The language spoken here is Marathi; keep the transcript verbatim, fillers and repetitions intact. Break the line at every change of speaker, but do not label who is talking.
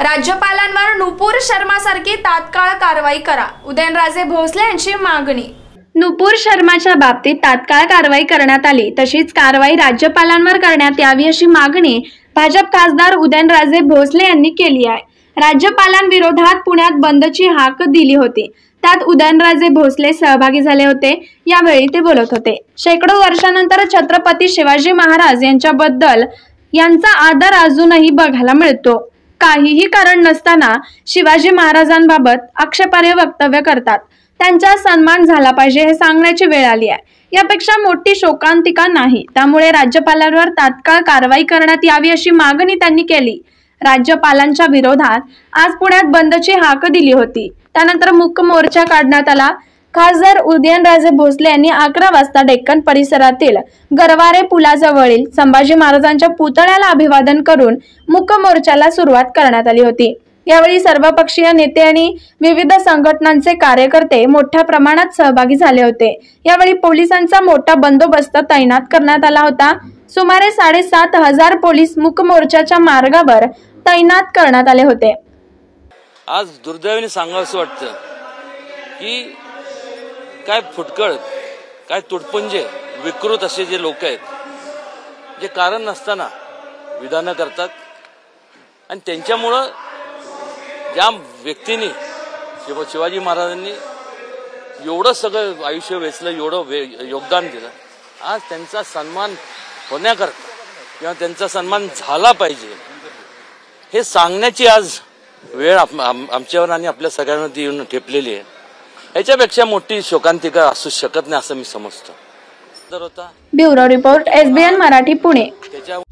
राज्यपालांवर नुपूर शर्मासारखी तात्काळ कारवाई करा, उदयनराजे भोसले यांची मागणी। नुपूर शर्माच्या बाबतीत तात्काळ कारवाई करण्यात आली, तशीच कारवाई राज्यपालांवर करण्यात यावी अशी मागणी भाजप खासदार उदयनराजे भोसले यांनी केली आहे। राज्यपालांविरोधात पुण्यात बंदची हाक दिली होती, त्यात उदयनराजे भोसले सहभागी झाले होते। यावेळी ते बोलत होते। शेकडो वर्षांनंतर छत्रपती शिवाजी महाराज यांच्याबद्दल यांचा आदर अजूनही बघायला मिळतो। काहीही कारण नसताना शिवाजी महाराजांबाबत आक्षेपार्ह वक्तव्य करतात, त्यांचा सन्मान झाला पाहिजे हे सांगण्याची वेळ आली आहे। यापेक्षा मोठी शोकांतिका नाही, त्यामुळे राज्यपालांवर तात्काळ कारवाई करण्यात यावी अशी मागणी त्यांनी केली। राज्यपालांच्या विरोधात आज पुण्यात बंदची हाक दिली होती, त्यानंतर मूक मोर्चा काढण्यात आला। खासदार उदयनराजे भोसले यांनी अकरा वाजता डेक्कन परिसरातील गरवारे पुलाजवळील संभाजी महाराजांच्या पुतळ्याला अभिवादन करून मूक मोर्चाला सुरुवात करण्यात आली होती। यावेळी सर्वपक्षीय नेते आणि विविध संघटनांचे कार्यकर्ते मोठ्या प्रमाणात सहभागी झाले होते। यावेळी पोलिसांचा मोठा बंदोबस्त तैनात करण्यात आला होता। सुमारे साडेसात हजार पोलीस मूक मोर्चाच्या मार्गावर तैनात करण्यात आले होते।
आज दुर्दैवाने सांगावंसं वाटतं की काय फुटकळ, काय तुटपुंजे, विकृत असे जे लोक आहेत, जे कारण नसताना विधानं करतात आणि त्यांच्यामुळं ज्या व्यक्तींनी शिव शिवाजी महाराजांनी एवढं सगळं आयुष्य वेचलं, एवढं वे योगदान दिलं, आज त्यांचा सन्मान होण्याकरता किंवा त्यांचा सन्मान झाला पाहिजे हे सांगण्याची आज वेळ आमच्यावर आणि आपल्या सगळ्यांवरती येऊन ठेपलेली आहे। याच्यापेक्षा मोठी शोकांतिका असू शकत नाही असं मी समजतो।
Bureau report, S B N Marathi, Pune.